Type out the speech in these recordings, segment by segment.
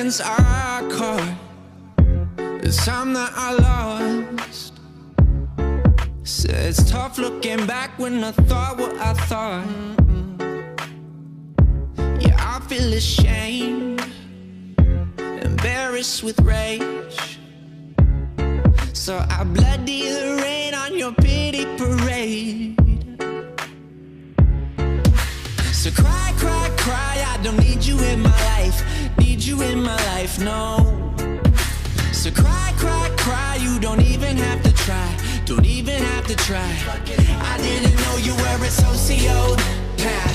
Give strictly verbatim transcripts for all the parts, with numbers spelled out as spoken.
hands are caught. The time that I lost. Said it's tough looking back when I thought what I thought. Yeah, I feel ashamed, embarrassed with rage. So I bloody the rain on your pity parade. So cry, cry, cry, I don't need you in my life. Need you in my life, no. So cry, cry, cry, you don't even have to try. Don't even have to try. I didn't know you were a sociopath.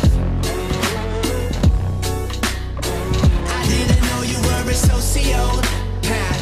I didn't know you were a sociopath.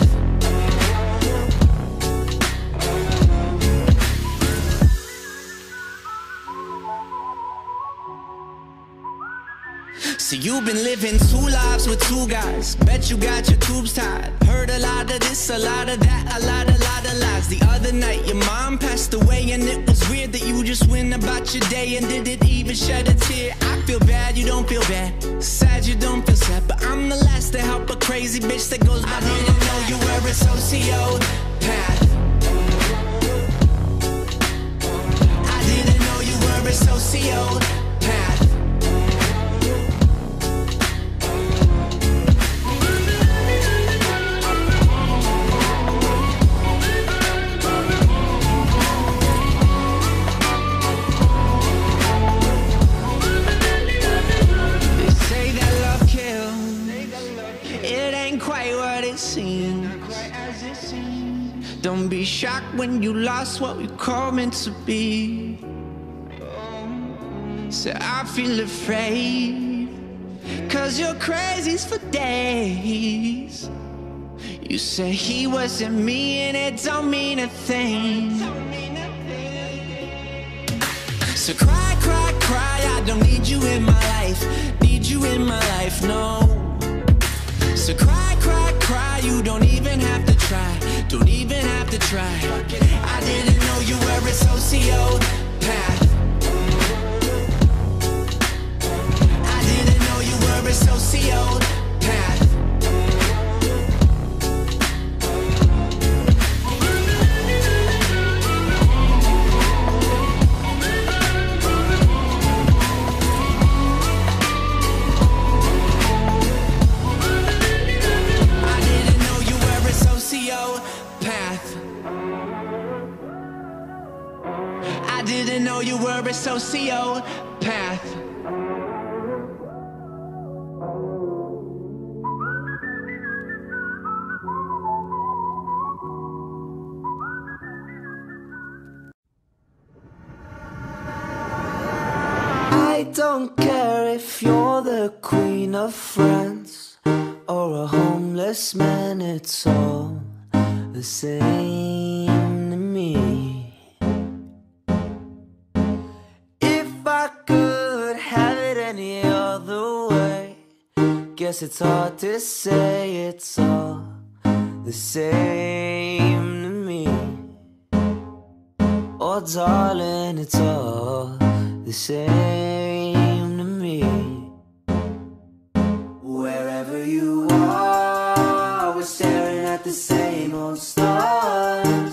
So you've been living two lives with two guys. Bet you got your tubes tied. Heard a lot of this, a lot of that, a lot, a lot of lies. The other night your mom passed away, and it was weird that you just went about your day and didn't even shed a tear. I feel bad, you don't feel bad. Sad, you don't feel sad. But I'm the last to help a crazy bitch that goes by. I didn't know you were a sociopath. I didn't know you were a sociopath. Don't be shocked when you lost what we call meant to be. So I feel afraid, cause you're crazy for days. You say he wasn't me and it don't mean a thing. So cry, cry, cry, I don't need you in my life. Need you in my life, no. So cry, cry, cry, you don't even have to try. Don't even have to try. I didn't know you were a sociopath. I didn't know you were a sociopath. I didn't know you were a sociopath. I don't care if you're the queen of France or a homeless man, it's all the same to me. If I could have it any other way, guess it's hard to say, it's all the same to me. Oh darling, it's all the same to me. Wherever you are, we're staring at the same old stars.